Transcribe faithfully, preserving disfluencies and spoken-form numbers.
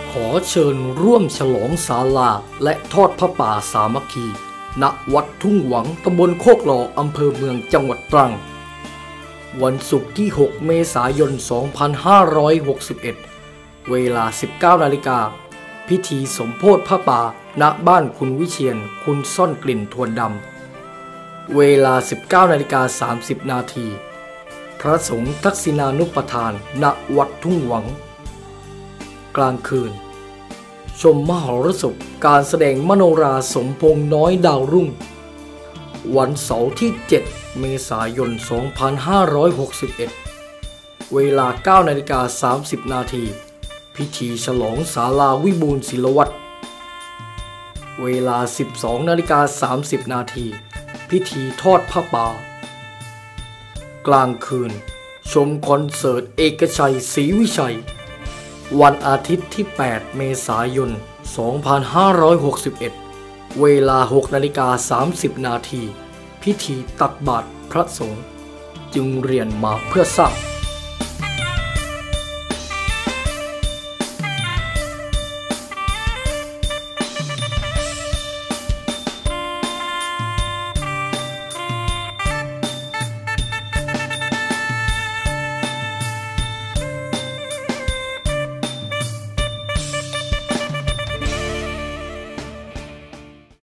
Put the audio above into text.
ขอเชิญร่วมฉลองศาลาและทอดพระป่าสามัคคีณวัดทุ่งหวังตำบลโคกหล่ออำเภอเมืองจังหวัดตรังวันศุกร์ที่หกเมษายนสองพันห้าร้อยหกสิบเอ็ดเวลา สิบเก้านาฬิกาพิธีสมโภชพระป่าณบ้านคุณวิเชียรคุณซ่อนกลิ่นทวนดำเวลา สิบเก้านาฬิกาสามสิบนาทีพระสงฆ์ทักษิณานุปทานณวัดทุ่งหวังกลางคืนชมมหรสพการแสดงมโนราสมพงษ์น้อยดาวรุ่งวันเสาร์ที่เจ็ดเมษายนสองพันห้าร้อยหกสิบเอ็ดเวลา เก้านาฬิกาสามสิบนาทีพิธีฉลองศาลาวิบูลย์ศิลวัฒน์เวลา สิบสองนาฬิกาสามสิบนาทีพิธีทอดผ้าป่ากลางคืนชมคอนเสิร์ตเอกชัยศรีวิชัยวันอาทิตย์ที่แปดเมษายนสองพันห้าร้อยหกสิบเอ็ดเวลา หกนาฬิกาสามสิบนาทีพิธีตักบาตรพระสงฆ์จึงเรียนมาเพื่อทราบ